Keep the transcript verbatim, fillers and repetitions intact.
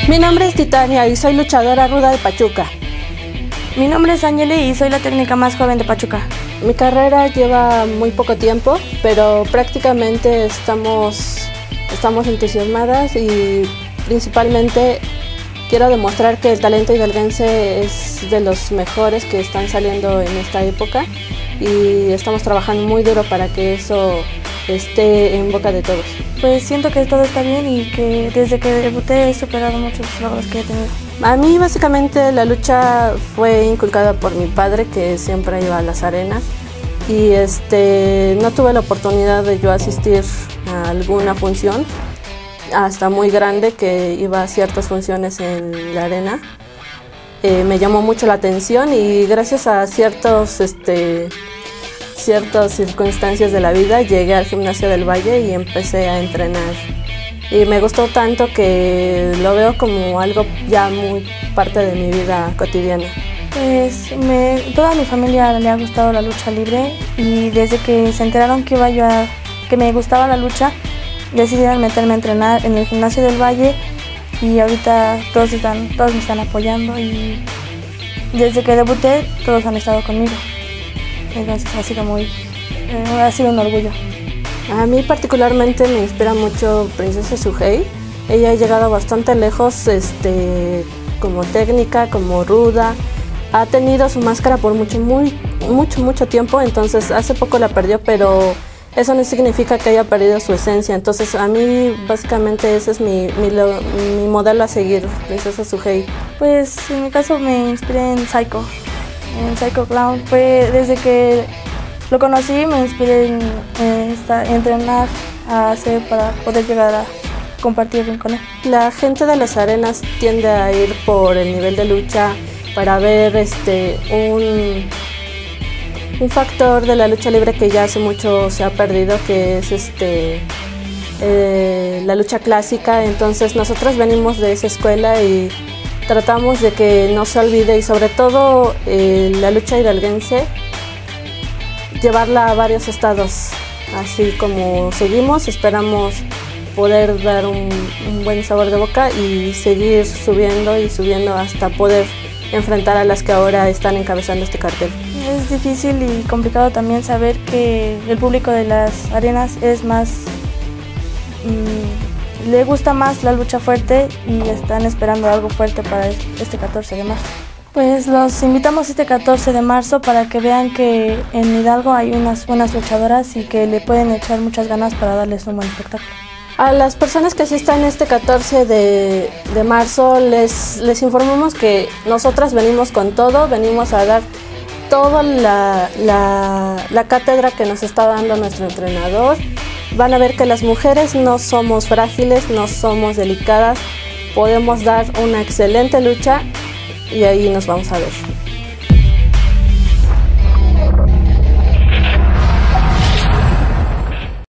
Mi nombre es Titania y soy luchadora ruda de Pachuca. Mi nombre es Ángeli y soy la técnica más joven de Pachuca. Mi carrera lleva muy poco tiempo, pero prácticamente estamos, estamos entusiasmadas y principalmente quiero demostrar que el talento hidalguense es de los mejores que están saliendo en esta época y estamos trabajando muy duro para que eso esté en boca de todos. Pues siento que todo está bien y que desde que debuté he superado muchos logros que he tenido. A mí básicamente la lucha fue inculcada por mi padre, que siempre iba a las arenas, y este, no tuve la oportunidad de yo asistir a alguna función hasta muy grande que iba a ciertas funciones en la arena. Eh, me llamó mucho la atención y gracias a ciertos este, ciertas circunstancias de la vida llegué al Gimnasio del Valle y empecé a entrenar. Y me gustó tanto que lo veo como algo ya muy parte de mi vida cotidiana. Pues me, toda mi familia le ha gustado la lucha libre y desde que se enteraron que iba yo a, que me gustaba la lucha, decidieron meterme a entrenar en el Gimnasio del Valle y ahorita todos, están, todos me están apoyando y desde que debuté todos han estado conmigo. Entonces ha sido, muy, eh, ha sido un orgullo. A mí particularmente me inspira mucho Princesa Sugei. Ella ha llegado bastante lejos este, como técnica, como ruda. Ha tenido su máscara por mucho, muy, mucho, mucho tiempo, entonces hace poco la perdió, pero eso no significa que haya perdido su esencia. Entonces a mí básicamente ese es mi, mi, mi modelo a seguir, Princesa Sugei. Pues en mi caso me inspiré en Psycho, en Psycho Clown. Fue desde que lo conocí, me inspiré en, en, esta, en entrenar a hacer para poder llegar a compartir con él. La gente de las arenas tiende a ir por el nivel de lucha para ver este, un, un factor de la lucha libre que ya hace mucho se ha perdido, que es este, eh, la lucha clásica. Entonces nosotros venimos de esa escuela y tratamos de que no se olvide y sobre todo eh, la lucha hidalguense, llevarla a varios estados, así como seguimos. Esperamos poder dar un, un buen sabor de boca y seguir subiendo y subiendo hasta poder enfrentar a las que ahora están encabezando este cartel. Es difícil y complicado también saber que el público de las arenas es más, mmm, le gusta más la lucha fuerte y están esperando algo fuerte para este catorce de marzo. Pues los invitamos este catorce de marzo para que vean que en Hidalgo hay unas buenas luchadoras y que le pueden echar muchas ganas para darles un buen espectáculo. A las personas que asistan este catorce de marzo les, les informamos que nosotras venimos con todo, venimos a dar toda la, la, la cátedra que nos está dando nuestro entrenador. Van a ver que las mujeres no somos frágiles, no somos delicadas, podemos dar una excelente lucha y ahí nos vamos a ver.